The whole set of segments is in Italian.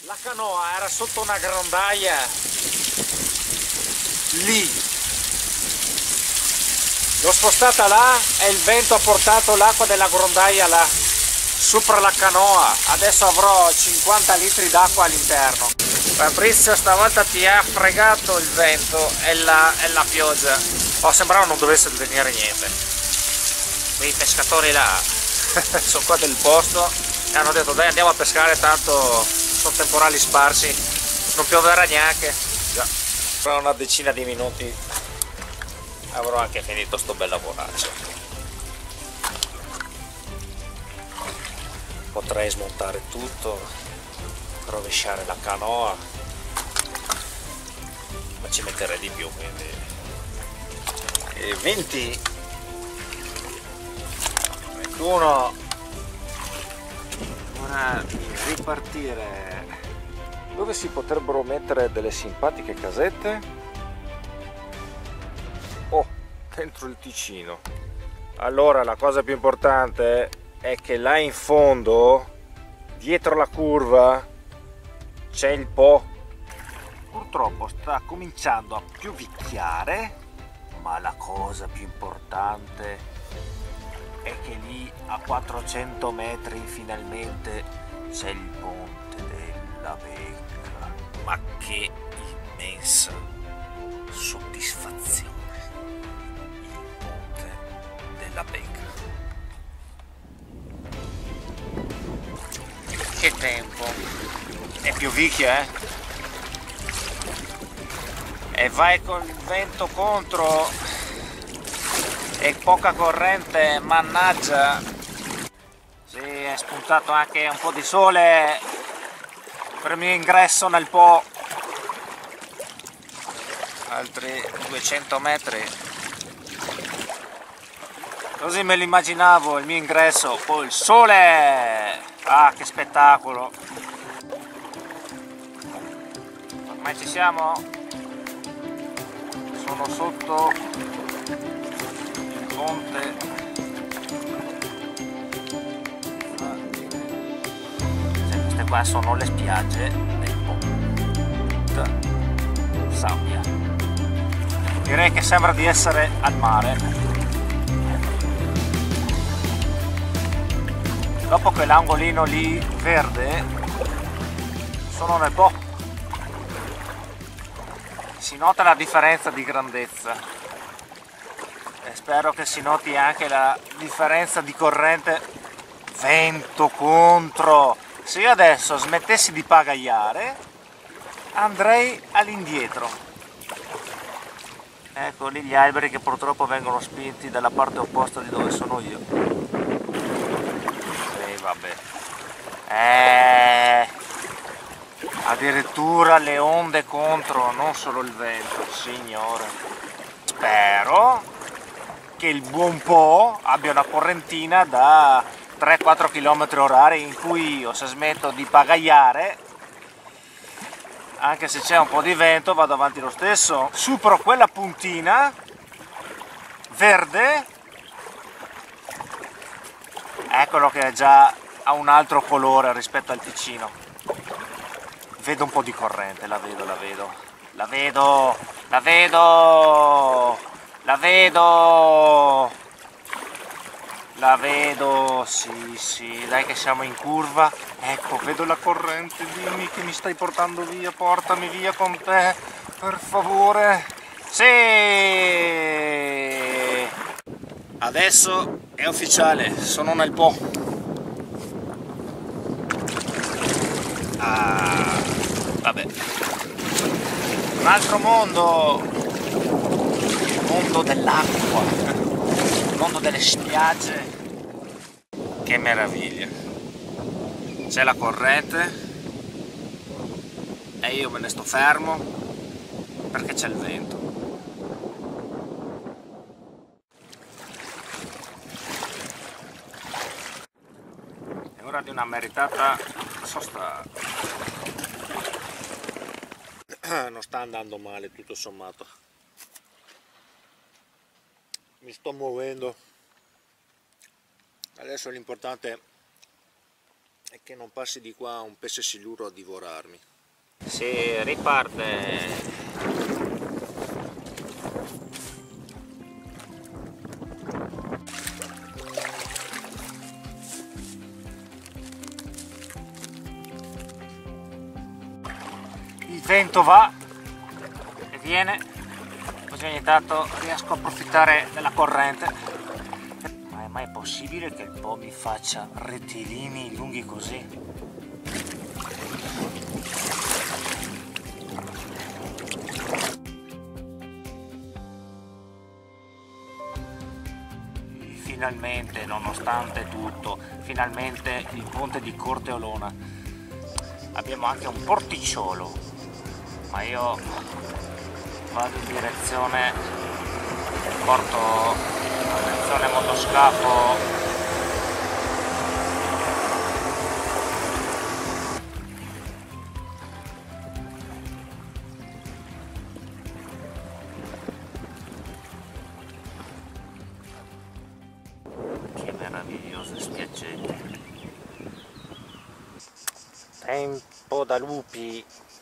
La canoa era sotto una grondaia lì, l'ho spostata là e il vento ha portato l'acqua della grondaia là sopra la canoa. Adesso avrò 50 litri d'acqua all'interno. Fabrizio stavolta ti ha fregato il vento e la pioggia. Oh, sembrava non dovesse venire niente. Quei pescatori là sono qua del posto e hanno detto dai andiamo a pescare, tanto sono temporali sparsi, non pioverà neanche. Già, fra una decina di minuti avrò anche finito sto bel lavoraccio. Potrei smontare tutto, rovesciare la canoa, ma ci metterei di più, quindi 20, 21. Ora ripartire. Dove si potrebbero mettere delle simpatiche casette? Oh, dentro il Ticino. Allora la cosa più importante è che là in fondo, dietro la curva, c'è il Po. Purtroppo sta cominciando a piovicchiare, ma la cosa più importante è che lì a 400 metri finalmente c'è il ponte della Becca. Ma che immensa soddisfazione, il ponte della Becca. Che tempo, è piovicchia, e vai con il vento contro e poca corrente, mannaggia. Sì, è spuntato anche un po' di sole per il mio ingresso nel Po. Altri 200 metri, così me l'immaginavo il mio ingresso, poi il sole. Ah, che spettacolo! Ormai ci siamo? Sono sotto il ponte. Queste qua sono le spiagge del ponte Sabbia. Direi che sembra di essere al mare. Dopo quell'angolino lì verde sono nel Po. Si nota la differenza di grandezza e spero che si noti anche la differenza di corrente. Vento contro. Se io adesso smettessi di pagaiare andrei all'indietro. Ecco lì gli alberi che purtroppo vengono spinti dalla parte opposta di dove sono io. Vabbè, addirittura le onde contro, non solo il vento, signore. Spero che il buon Po abbia una correntina da 3-4 km/h in cui io, se smetto di pagaiare, anche se c'è un po' di vento, vado avanti lo stesso. Supero quella puntina verde. Eccolo che già ha un altro colore rispetto al Ticino. Vedo un po' di corrente, la vedo, sì, dai che siamo in curva. Ecco, vedo la corrente, dimmi che mi stai portando via, portami via con te, per favore. Sì! Adesso è ufficiale, sono nel Po. Ah, vabbè. Un altro mondo, il mondo dell'acqua, il mondo delle spiagge. Che meraviglia. C'è la corrente e io me ne sto fermo perché c'è il vento. Di una meritata sosta. Non sta andando male tutto sommato, mi sto muovendo. Adesso l'importante e che non passi di qua un pesce siluro a divorarmi. Si riparte. Il vento va e viene, così ogni tanto riesco a approfittare della corrente. Ma è mai possibile che il Po mi faccia rettilini lunghi così? Finalmente, nonostante tutto, finalmente il ponte di Corteolona. Abbiamo anche un porticciolo, ma io vado in direzione porto, direzione motoscafo. Che meravigliose spiaggette. Tempo da lupi.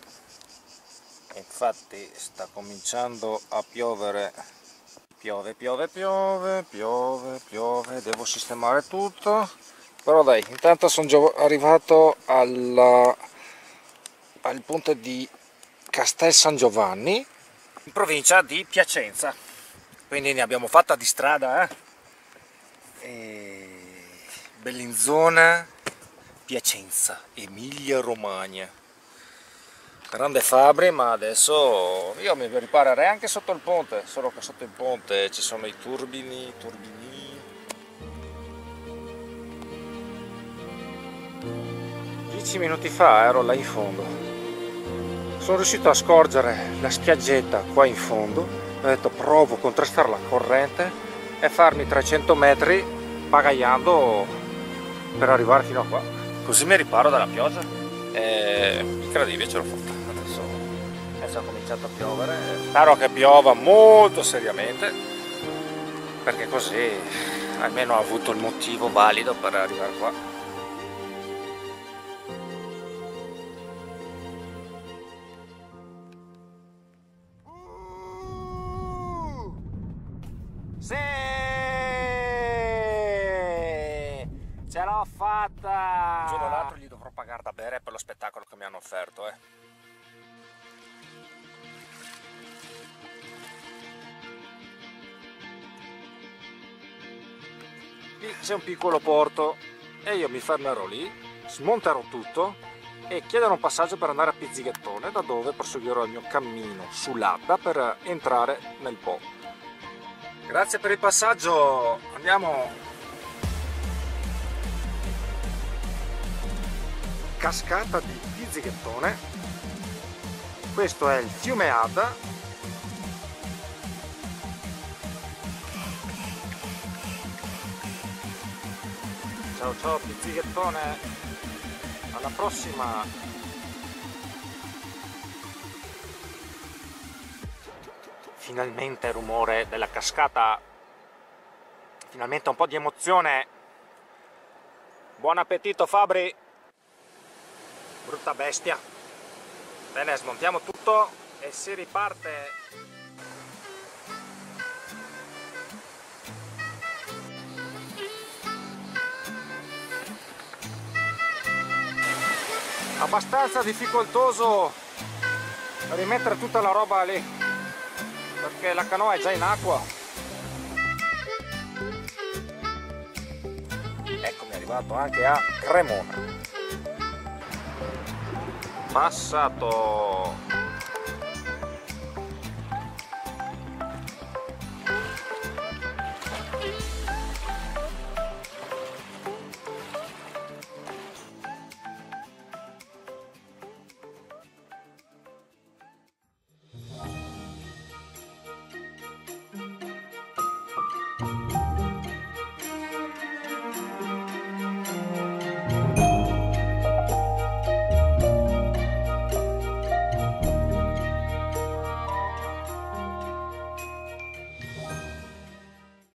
Infatti sta cominciando a piovere. Piove, piove, piove, piove, piove. Devo sistemare tutto. Però dai, intanto sono già arrivato al ponte di Castel San Giovanni, in provincia di Piacenza. Quindi ne abbiamo fatta di strada, Bellinzona, Piacenza, Emilia Romagna. Grande Fabri, ma adesso io mi riparerei anche sotto il ponte, solo che sotto il ponte ci sono i turbini. 10 minuti fa ero là in fondo, sono riuscito a scorgere la spiaggetta qua in fondo, ho detto provo a contrastare la corrente e farmi 300 metri pagaiando per arrivare fino a qua, così mi riparo dalla pioggia. Incredibile, ce l'ho fatta. Adesso ha cominciato a piovere, spero che piova molto seriamente, perché così almeno ho avuto il motivo valido per arrivare qua. Sì! Ce l'ho fatta! Un giorno o l'altro gli dovrò pagare da bere per lo spettacolo che mi hanno offerto, Lì c'è un piccolo porto e io mi fermerò lì, smonterò tutto e chiederò un passaggio per andare a Pizzighettone, da dove proseguirò il mio cammino sull'Adda per entrare nel Po. Grazie per il passaggio, andiamo. Cascata di Pizzighettone, questo è il fiume Adda. Ciao ciao Pizzighettone, alla prossima. Finalmente il rumore della cascata, finalmente un po' di emozione. Buon appetito Fabri, brutta bestia. Bene, smontiamo tutto e si riparte. Abbastanza difficoltoso rimettere tutta la roba lì, perché la canoa è già in acqua. Eccomi arrivato anche a Cremona. Passato.